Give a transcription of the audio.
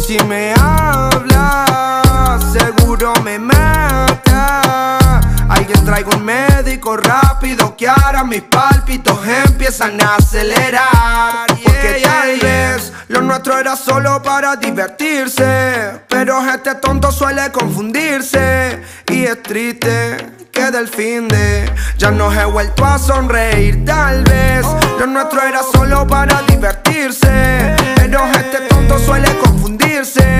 si me hablas, seguro me mata. Alguien traiga un médico rápido, que ahora mis pálpitos empiezan a acelerar. Porque tal vez lo nuestro era solo para divertirse, pero este tonto suele confundirse. Y es triste que del finde ya no he vuelto a sonreír. Tal vez lo nuestro era solo para divertirse, pero este tonto suele confundirse.